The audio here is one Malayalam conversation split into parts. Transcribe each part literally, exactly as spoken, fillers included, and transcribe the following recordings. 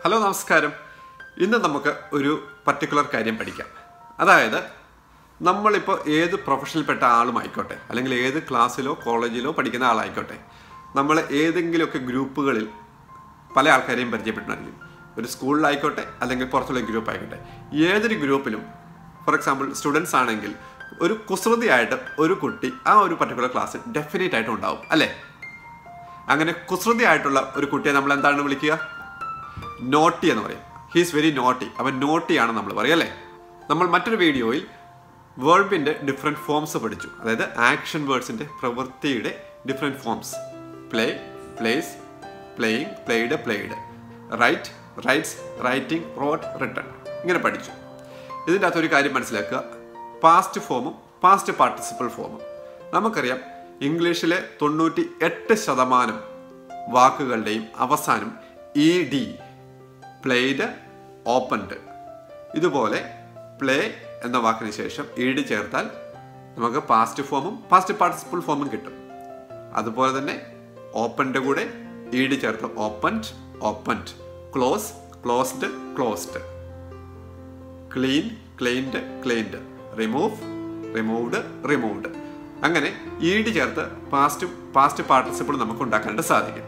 ഹലോ നമസ്കാരം. ഇന്ന് നമുക്ക് ഒരു പർട്ടിക്കുലർ കാര്യം പഠിക്കാം. അതായത് നമ്മളിപ്പോൾ ഏത് പ്രൊഫഷനിൽപ്പെട്ട ആളുമായിക്കോട്ടെ, അല്ലെങ്കിൽ ഏത് ക്ലാസ്സിലോ കോളേജിലോ പഠിക്കുന്ന ആളായിക്കോട്ടെ, നമ്മൾ ഏതെങ്കിലുമൊക്കെ ഗ്രൂപ്പുകളിൽ പല ആൾക്കാരെയും പരിചയപ്പെട്ടിട്ടുണ്ടായിരിക്കും. ഒരു സ്കൂളിലായിക്കോട്ടെ അല്ലെങ്കിൽ പുറത്തുള്ള ഗ്രൂപ്പ് ആയിക്കോട്ടെ, ഏതൊരു ഗ്രൂപ്പിലും ഫോർ എക്സാമ്പിൾ സ്റ്റുഡൻസ് ആണെങ്കിൽ ഒരു കുസൃതിയായിട്ട് ഒരു കുട്ടി ആ ഒരു പർട്ടിക്കുലർ ക്ലാസ്സിൽ ഡെഫിനറ്റ് ആയിട്ടും ഉണ്ടാവും, അല്ലേ? അങ്ങനെ കുസൃതിയായിട്ടുള്ള ഒരു കുട്ടിയെ നമ്മൾ എന്താണ് വിളിക്കുക? നോട്ടി എന്ന് പറയും. He's very naughty. അവൻ നോട്ടിയാണ് നമ്മൾ പറയുക, അല്ലേ? നമ്മൾ മറ്റൊരു വീഡിയോയിൽ വേർബിൻ്റെ ഡിഫറെൻറ്റ് ഫോംസ് പഠിച്ചു. അതായത് ആക്ഷൻ വേർഡ്സിൻ്റെ പ്രവൃത്തിയുടെ different forms. Play, plays, playing, played, played, write, writes, writing, wrote, written, ഇങ്ങനെ പഠിച്ചു. ഇതിൻ്റെ അകത്തൊരു കാര്യം മനസ്സിലാക്കുക, പാസ്റ്റ് ഫോമും പാസ്റ്റ് പാർട്ടിസിപ്പിൾ ഫോമും. നമുക്കറിയാം ഇംഗ്ലീഷിലെ തൊണ്ണൂറ്റി എട്ട് ശതമാനം വാക്കുകളുടെയും അവസാനം ഇ ഡി, പ്ലേഡ്, ഓപ്പൺഡ്. ഇതുപോലെ പ്ലേ എന്ന വാക്കിന് ശേഷം ഇ ഡി ചേർത്താൽ നമുക്ക് പാസ്റ്റ് ഫോമും പാസ്റ്റ് പാർട്ടിസിപ്പിൾ ഫോമും കിട്ടും. അതുപോലെ തന്നെ ഓപ്പൺഡ് കൂടെ ഇ ഡി ചേർത്ത് opened, opened, close, closed, closed, clean, cleaned, cleaned, remove, removed, removed. അങ്ങനെ ഇ ഡി ചേർത്ത് പാസ്റ്റ് പാസ്റ്റ് പാർട്ടിസിപ്പിൾ നമുക്ക് ഉണ്ടാക്കാനായിട്ട് സാധിക്കും.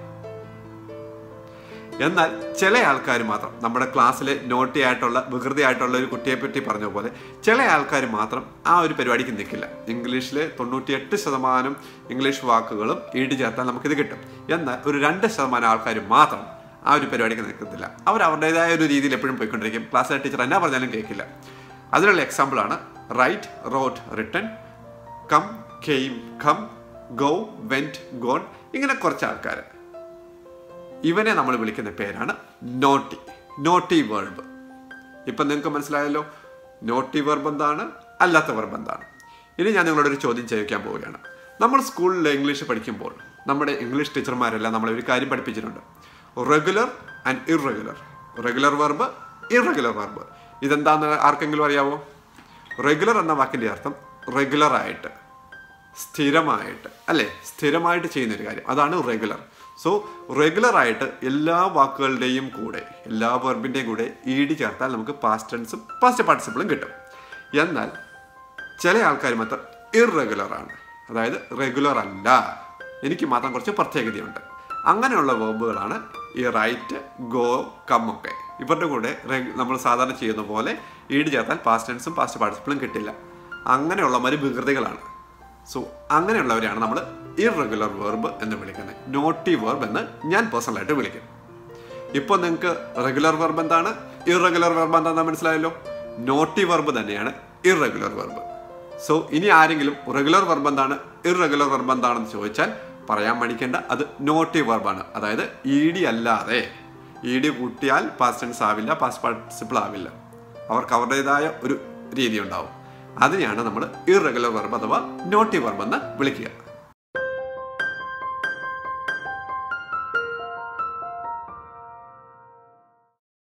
എന്നാൽ ചില ആൾക്കാർ മാത്രം, നമ്മുടെ ക്ലാസ്സിലെ നോട്ടി ആയിട്ടുള്ള വികൃതി ആയിട്ടുള്ള ഒരു കുട്ടിയെ പറ്റി പറഞ്ഞ പോലെ ചില ആൾക്കാർ മാത്രം ആ ഒരു പരിപാടിക്ക് നിൽക്കില്ല. ഇംഗ്ലീഷിലെ തൊണ്ണൂറ്റിയെട്ട് ശതമാനം ഇംഗ്ലീഷ് വാക്കുകളും ഇ ഡി ചേർത്താൽ നമുക്കിത് കിട്ടും. എന്നാൽ ഒരു രണ്ട് ശതമാനം ആൾക്കാർ മാത്രം ആ ഒരു പരിപാടിക്ക് നിൽക്കത്തില്ല. അവർ അവരുടേതായ ഒരു രീതിയിൽ എപ്പോഴും പോയിക്കൊണ്ടിരിക്കും. ക്ലാസ്സിലെ ടീച്ചർ എന്നാ പറഞ്ഞാലും കേൾക്കില്ല. അതിനുള്ള എക്സാമ്പിളാണ് write, wrote, written, come, came, come, go, went, gone. ഇങ്ങനെ കുറച്ച് ആൾക്കാർ. ഇവനെ നമ്മൾ വിളിക്കുന്ന പേരാണ് നോട്ടി, നോട്ടി വെർബ്. ഇപ്പം നിങ്ങൾക്ക് മനസ്സിലായല്ലോ നോട്ടി വെർബ് എന്താണ്, അല്ലാത്ത വെർബ് എന്താണ്. ഇനി ഞാൻ നിങ്ങളോട് ഒരു ചോദ്യം ചോദിക്കാൻ പോവുകയാണ്. നമ്മൾ സ്കൂളിൽ ഇംഗ്ലീഷ് പഠിക്കുമ്പോൾ നമ്മുടെ ഇംഗ്ലീഷ് ടീച്ചർമാരെല്ലാം നമ്മളെ ഒരു കാര്യം പഠിപ്പിച്ചിട്ടുണ്ട്, regular and irregular. Regular verb, irregular verb. ഇതെന്താണെന്ന് ആർക്കെങ്കിലും അറിയാവോ? റെഗുലർ എന്ന വാക്കിൻ്റെ അർത്ഥം റെഗുലറായിട്ട്, സ്ഥിരമായിട്ട്, അല്ലേ? സ്ഥിരമായിട്ട് ചെയ്യുന്നൊരു കാര്യം, അതാണ് റെഗുലർ. സോ റെഗുലറായിട്ട് എല്ലാ വാക്കുകളുടെയും കൂടെ, എല്ലാ വെർബിൻ്റെയും കൂടെ ഇ ഡി ചേർത്താൽ നമുക്ക് പാസ്റ്റ് ടെൻസും പാസ്റ്റ് പാർട്ടിസിപ്പിളും കിട്ടും. എന്നാൽ ചില ആൾക്കാർ മാത്രം ഇറഗുലറാണ്, അതായത് റെഗുലർ അല്ല, എനിക്ക് മാത്രം കുറച്ച് പ്രത്യേകതയുണ്ട്. അങ്ങനെയുള്ള വെർബുകളാണ് ഈ റൈറ്റ്, ഗോ, കം ഒക്കെ. ഇവരുടെ കൂടെ നമ്മൾ സാധാരണ ചെയ്യുന്ന പോലെ ഇ ഡി ചേർത്താൽ പാസ്റ്റ് ടെൻസും പാസ്റ്റ് പാർട്ടിസിപ്പിളും കിട്ടില്ല. അങ്ങനെയുള്ളവർ വികൃതികളാണ്. സോ അങ്ങനെയുള്ളവരെയാണ് നമ്മൾ ഇറഗുലർ വെർബ് എന്ന് വിളിക്കുന്നത്, നോട്ടി വെർബ് എന്ന് ഞാൻ പേഴ്സണലായിട്ട് വിളിക്കും. ഇപ്പോൾ നിങ്ങൾക്ക് റെഗുലർ വെർബ് എന്താണ്, ഇറഗുലർ വെർബ് എന്താണെന്ന് മനസ്സിലായല്ലോ. നോട്ടി വെർബ് തന്നെയാണ് ഇറഗുലർ വെർബ്. സോ ഇനി ആരെങ്കിലും റെഗുലർ വെർബ് എന്താണ്, ഇറഗുലർ വെർബ് എന്താണെന്ന് ചോദിച്ചാൽ പറയാൻ മടിക്കേണ്ട, അത് നോട്ടി വെർബാണ്. അതായത് ഇ ഡി അല്ലാതെ, ഇ ഡി കൂട്ടിയാൽ പാസ്റ്റ് ടെൻസ് ആവില്ല, പാസ്റ്റ് പാർട്ടിസിപ്പിൾ ആവില്ല. അവർക്ക് അവരുടേതായ ഒരു രീതി ഉണ്ടാവും. അതിനെയാണ് നമ്മൾ ഇറഗുലർ വെർബ് അഥവാ നോട്ടി വെർബ് എന്ന് വിളിക്കുക.